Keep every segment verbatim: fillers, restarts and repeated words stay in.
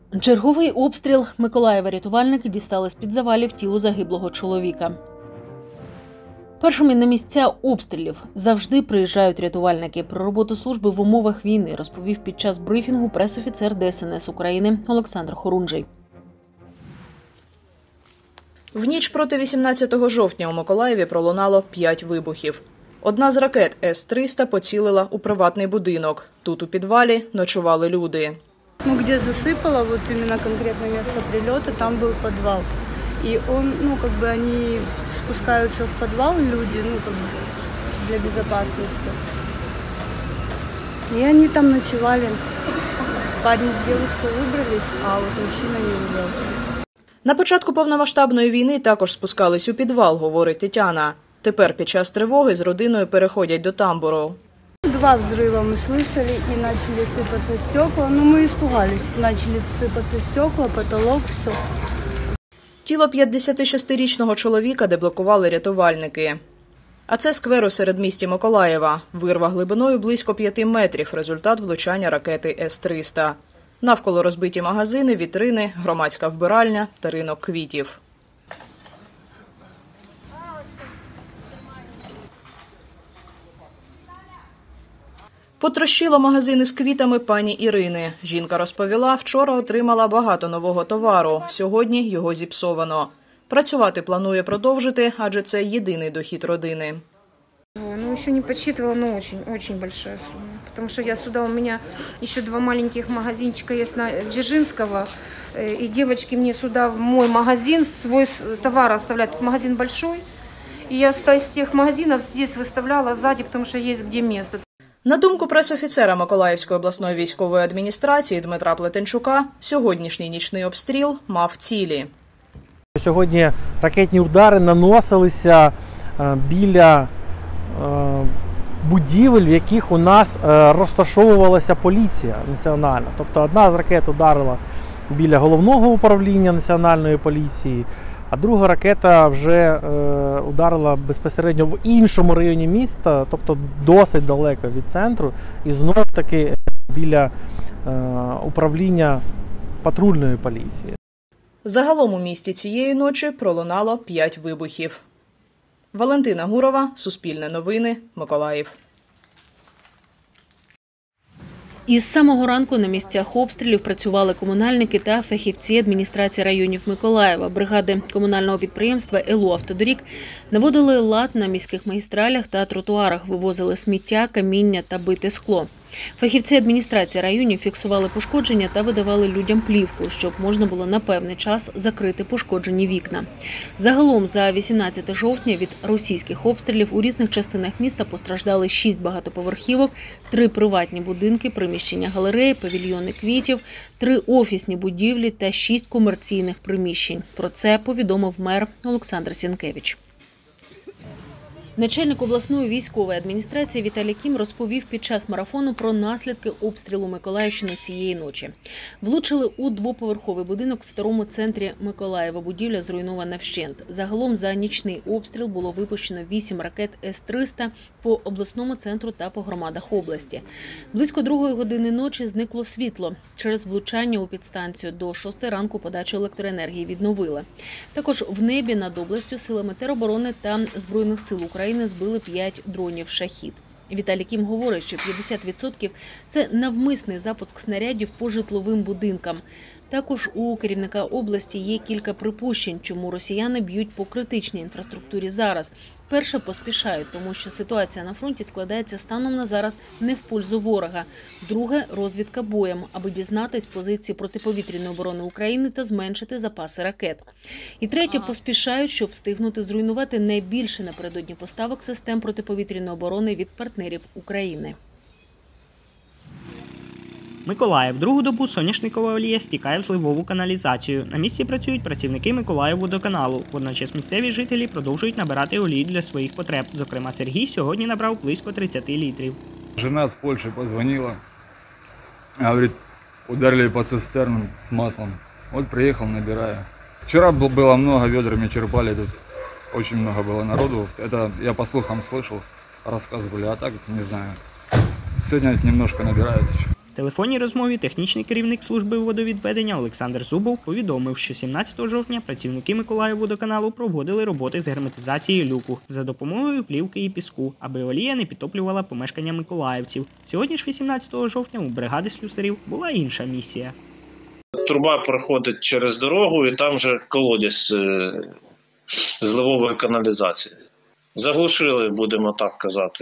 Черговий обстріл Миколаєва. Рятувальники дістали з-під завалів тіло загиблого чоловіка. Першими на місця обстрілів завжди приїжджають рятувальники. Про роботу служби в умовах війни розповів під час брифінгу пресофіцер Де Ес Ен Ес України Олександр Хорунжий. В ніч проти вісімнадцятого жовтня у Миколаєві пролунало п'ять вибухів. Одна з ракет Ес триста поцілила у приватний будинок. Тут у підвалі ночували люди. Ну, где засыпало, вот именно конкретное место прилета, там был подвал. И он, ну, как бы они спускаются в подвал, люди, ну, как бы для безопасности. И они там ночевали. Парень с девушкой выбрались, а вот мужчина не выбрался. На початку повномасштабної війни також спускались у підвал, говорить Тетяна. Тепер під час тривоги з родиною переходять до тамбуру. Два взрыва мы слышали и начали сыпаться стекла. Ну, мы испугались. Начали сыпаться стекла, потолок, все. Тіло п'ятдесятишестирічного чоловіка деблокували рятувальники. А це сквер у середмісті Миколаєва. Вирва глибиною близько п'яти метрів – результат влучання ракети Ес триста. Навколо розбиті магазини, вітрини, громадська вбиральня та ринок квітів. Потрощило магазини з квітами пані Ірини. Жінка розповіла, вчора отримала багато нового товару, сьогодні його зіпсовано. Працювати планує продовжити, адже це єдиний дохід родини. Ну, еще не подсчитывала, но очень, очень большая сумма. Потому что я сюда, у меня еще два маленьких магазинчика есть на Дзержинского. И девочки мне сюда в мой магазин свой товар оставляют. Тут магазин большой. И я из тех магазинов здесь выставляла сзади, потому что есть где место. На думку пресофіцера Миколаївської обласної військової адміністрації Дмитра Плетенчука, сьогоднішній нічний обстріл мав цілі. Сьогодні ракетні удари наносилися біля будівель, в яких у нас розташовувалася поліція національна. Тобто одна з ракет ударила біля головного управління національної поліції, а друга ракета вже ударила безпосередньо в іншому районі міста, тобто досить далеко від центру, і знов-таки біля управління патрульної поліції. Загалом у місті цієї ночі пролунало п'ять вибухів. Валентина Гурова, Суспільне новини, Миколаїв. Із самого ранку на місцях обстрілів працювали комунальники та фахівці адміністрації районів Миколаєва. Бригади комунального підприємства «Елу Автодорік» наводили лад на міських магістралях та тротуарах, вивозили сміття, каміння та бите скло. Фахівці адміністрації районів фіксували пошкодження та видавали людям плівку, щоб можна було на певний час закрити пошкоджені вікна. Загалом за вісімнадцяте жовтня від російських обстрілів у різних частинах міста постраждали шість багатоповерхівок, три приватні будинки, приміщення галереї, павільйони квітів, три офісні будівлі та шість комерційних приміщень. Про це повідомив мер Олександр Сінкевич. Начальник обласної військової адміністрації Віталій Кім розповів під час марафону про наслідки обстрілу Миколаївщини цієї ночі. Влучили у двоповерховий будинок в старому центрі Миколаєва. Будівля зруйнована вщент. Загалом за нічний обстріл було випущено вісім ракет Ес триста по обласному центру та по громадах області. Близько другої години ночі зникло світло. Через влучання у підстанцію до шостої ранку подачу електроенергії відновили. Також в небі над областю силами тероборони та Збройних сил України збили п'ять дронів «Шахід». Віталій Кім говорить, що п'ятдесят відсотків – це навмисний запуск снарядів по житловим будинкам. Також у керівника області є кілька припущень, чому росіяни б'ють по критичній інфраструктурі зараз. Перше, поспішають, тому що ситуація на фронті складається станом на зараз не в пользу ворога. Друге – розвідка боєм, аби дізнатись позиції протиповітряної оборони України та зменшити запаси ракет. І третє, поспішають, щоб встигнути зруйнувати найбільше напередодні поставок систем протиповітряної оборони від партнерів України. Миколаїв. Другу добу соняшникова олія стікає в зливову каналізацію. На місці працюють працівники Миколаївводоканалу. Водночас місцеві жителі продовжують набирати олію для своїх потреб. Зокрема, Сергій сьогодні набрав близько тридцяти літрів. Жена з Польщі подзвонила. Говорить, ударили по цистерну з маслом. От приїхав, набираю. Вчора було много, ведрами черпали тут. Очень много было народу. Это я по слухам слышал, рассказывали, а так не знаю. Сегодня немножко набирают еще. В телефонній розмові технічний керівник служби водовідведення Олександр Зубов повідомив, що сімнадцятого жовтня працівники Миколаївводоканалу проводили роботи з герметизації люку за допомогою плівки і піску, аби олія не підтоплювала помешкання миколаївців. Сьогодні ж вісімнадцятого жовтня у бригади слюсарів була інша місія. Труба проходить через дорогу і там же колодязь зливової каналізації. Заглушили, будемо так казати,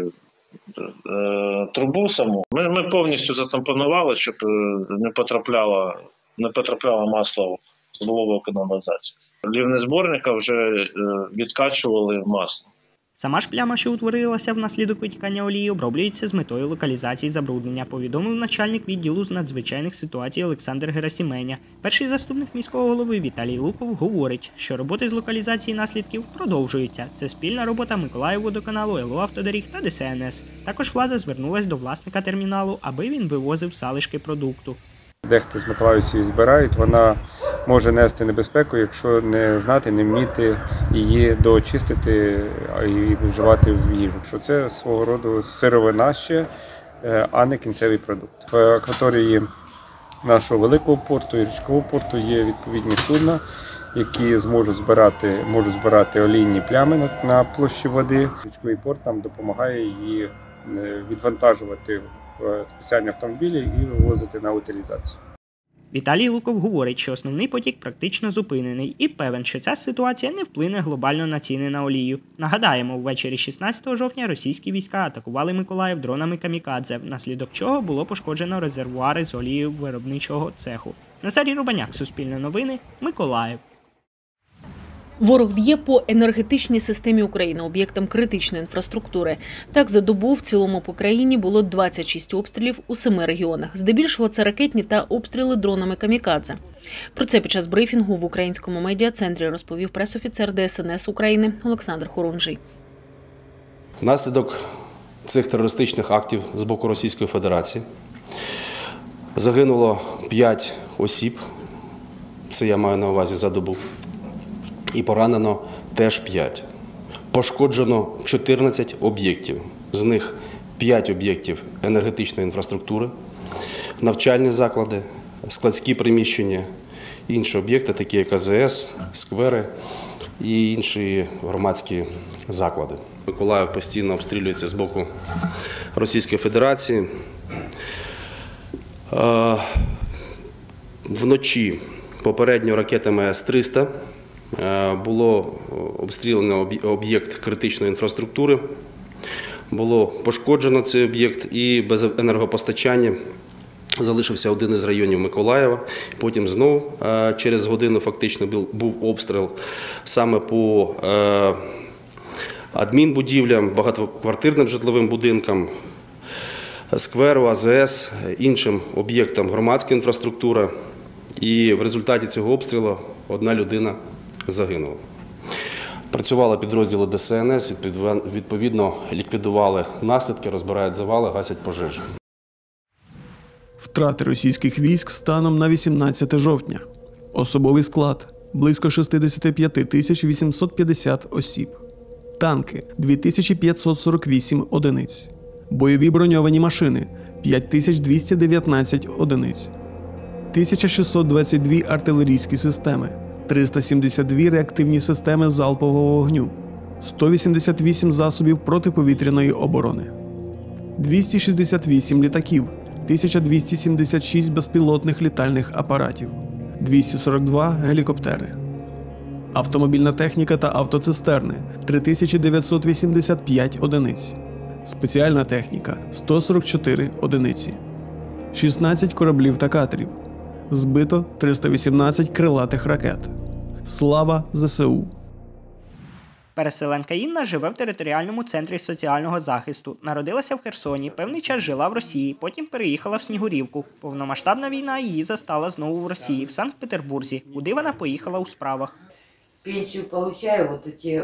трубу саму. Ми, ми повністю затампонували, щоб не потрапляло, не потрапляло масло в зливову каналізацію. Лівні зборника вже відкачували масло. Сама ж пляма, що утворилася внаслідок витікання олії, оброблюється з метою локалізації забруднення, повідомив начальник відділу з надзвичайних ситуацій Олександр Герасименя. Перший заступник міського голови Віталій Луков говорить, що роботи з локалізації наслідків продовжуються. Це спільна робота Миколаївводоканалу, ел о «Автодоріг» та де ес ен ес. Також влада звернулася до власника терміналу, аби він вивозив залишки продукту. Дехто з миколаївців збирають, вона може нести небезпеку, якщо не знати, не вміти її доочистити і вживати в їжу. Що це свого роду сировина ще, а не кінцевий продукт. В акваторії нашого великого порту і річкового порту є відповідні судна, які зможуть збирати, можуть збирати олійні плями на площі води. Річковий порт нам допомагає її відвантажувати в спеціальні автомобілі і вивозити на утилізацію. Віталій Луков говорить, що основний потік практично зупинений і певен, що ця ситуація не вплине глобально на ціни на олію. Нагадаємо, ввечері шістнадцятого жовтня російські війська атакували Миколаїв дронами камікадзе, внаслідок чого було пошкоджено резервуари з олією виробничого цеху. Назарій Рубаняк, Суспільне новини, Миколаїв. Ворог б'є по енергетичній системі України, об'єктам критичної інфраструктури. Так, за добу в цілому по країні було двадцять шість обстрілів у семи регіонах. Здебільшого це ракетні та обстріли дронами камікадзе. Про це під час брифінгу в українському медіа-центрі розповів пресофіцер де ес ен ес України Олександр Хорунжий. Внаслідок цих терористичних актів з боку Російської Федерації загинуло п'ять осіб, це я маю на увазі за добу. І поранено теж п'ять. Пошкоджено чотирнадцять об'єктів. З них п'ять об'єктів енергетичної інфраструктури, навчальні заклади, складські приміщення, інші об'єкти, такі як а зе ес, сквери і інші громадські заклади. Миколаїв постійно обстрілюється з боку Російської Федерації. Вночі попередньо ракетами ес триста було обстріляно об'єкт критичної інфраструктури, було пошкоджено цей об'єкт і без енергопостачання залишився один із районів Миколаєва. Потім знову через годину фактично був обстріл саме по адмінбудівлям, багатоквартирним житловим будинкам, скверу, а зе ес, іншим об'єктам громадської інфраструктури. І в результаті цього обстрілу одна людина загинула. Працювали підрозділи де ес ен ес, відповідно ліквідували наслідки, розбирають завали, гасять пожежі. Втрати російських військ станом на вісімнадцяте жовтня. Особовий склад – близько шістдесят п'ять тисяч вісімсот п'ятдесят осіб. Танки – дві тисячі п'ятсот сорок вісім одиниць. Бойові броньовані машини – п'ять тисяч двісті дев'ятнадцять одиниць. тисяча шістсот двадцять дві артилерійські системи, триста сімдесят дві реактивні системи залпового вогню, сто вісімдесят вісім засобів протиповітряної оборони, двісті шістдесят вісім літаків, тисяча двісті сімдесят шість безпілотних літальних апаратів, двісті сорок два гелікоптери. Автомобільна техніка та автоцистерни – три тисячі дев'ятсот вісімдесят п'ять одиниць. Спеціальна техніка – сто сорок чотири одиниці. шістнадцять кораблів та катерів. Збито триста вісімнадцять крилатих ракет. Слава зе ес у! Переселенка Інна живе в територіальному центрі соціального захисту. Народилася в Херсоні, певний час жила в Росії, потім переїхала в Снігурівку. Повномасштабна війна її застала знову в Росії, в Санкт-Петербурзі, куди вона поїхала у справах. Пенсію отримую, вот эти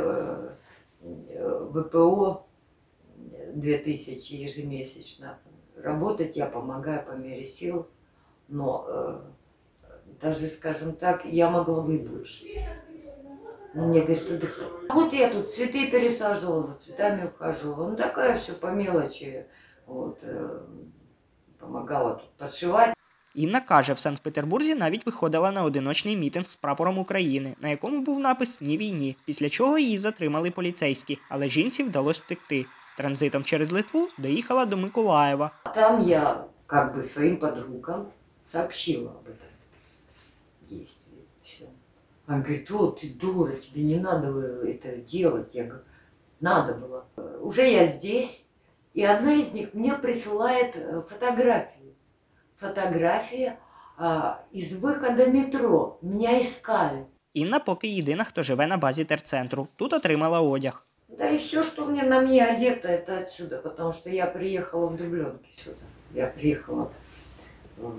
вэ пэ о дві тисячі ежемесячно. Работать я помогаю по мере сил, но э, даже, скажем так, я могла бы и больше. Мне говорят, отдыхай. Вот я тут цветы пересаживала, за цветами ухаживала. Ну такая все по мелочи. Вот, э, помогала тут подшивать. Інна каже, в Санкт-Петербурзі навіть виходила на одиночний мітинг з прапором України, на якому був напис «Ні війні», після чого її затримали поліцейські, але жінці вдалося втекти. Транзитом через Литву доїхала до Миколаєва. Там я как бы своим подругам сообщила об этом действии. Все. Она говорит: о, ты дура, тебе не надо было это делать. Я говорю: надо было. Уже я здесь, и одна из них мне присылает фотографию. Фотография а, из выхода метро. Меня искали. Інна поки єдина, хто живе на базі терцентру. Тут отримала одяг. Да и все, что мне на мне одето, это отсюда, потому что я приехала в дубленке сюда. Я приехала в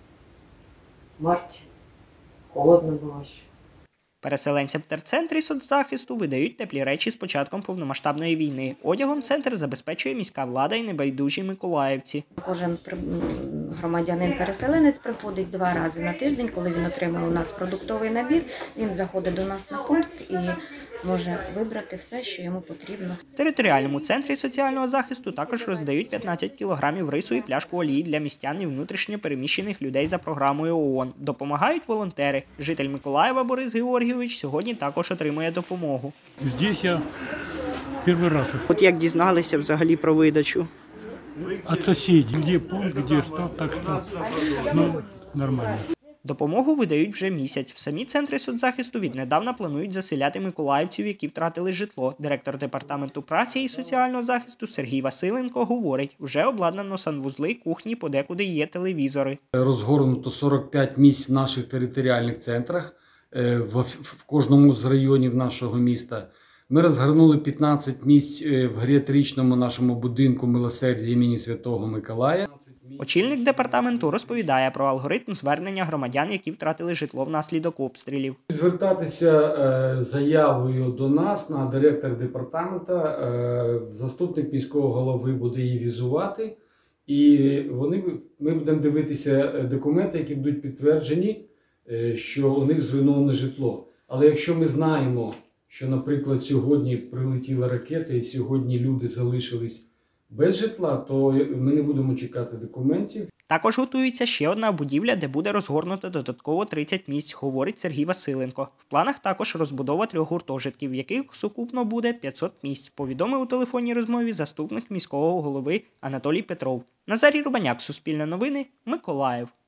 марте. Холодно было еще. Переселенцям в терцентрі соцзахисту видають теплі речі з початком повномасштабної війни. Одягом центр забезпечує міська влада і небайдужі миколаївці. Кожен громадянин-переселенець приходить два рази на тиждень, коли він отримує у нас продуктовий набір, він заходить до нас на пункт і може вибрати все, що йому потрібно. В територіальному центрі соціального захисту також роздають п'ятнадцять кілограмів рису і пляшку олії для містян і внутрішньо переміщених людей за програмою ООН. Допомагають волонтери. Житель Миколаєва Борис Георгійович сьогодні також отримує допомогу. Здесь я перший раз. От як дізналися взагалі про видачу? От сусідів. Де пункт, де що, так що, ну, нормально. Допомогу видають вже місяць. В самі центри соцзахисту віднедавна планують заселяти миколаївців, які втратили житло. Директор департаменту праці і соціального захисту Сергій Василенко говорить, вже обладнано санвузли, кухні, подекуди є телевізори. Розгорнуто сорок п'ять місць в наших територіальних центрах, в кожному з районів нашого міста. Ми розгорнули п'ятнадцять місць в геріатричному нашому будинку «Милосердя» імені Святого Миколая. Очільник департаменту розповідає про алгоритм звернення громадян, які втратили житло внаслідок обстрілів. Звертатися з заявою до нас на директор департаменту, заступник міського голови буде її візувати, і вони, ми будемо дивитися документи, які будуть підтверджені, що у них зруйноване житло. Але якщо ми знаємо, що, наприклад, сьогодні прилетіла ракета і сьогодні люди залишились без житла, то ми не будемо чекати документів. Також готується ще одна будівля, де буде розгорнуто додатково тридцять місць, говорить Сергій Василенко. В планах також розбудова трьох гуртожитків, в яких сукупно буде п'ятсот місць, повідомив у телефонній розмові заступник міського голови Анатолій Петров. Назарій Рубаняк, Суспільне новини, Миколаїв.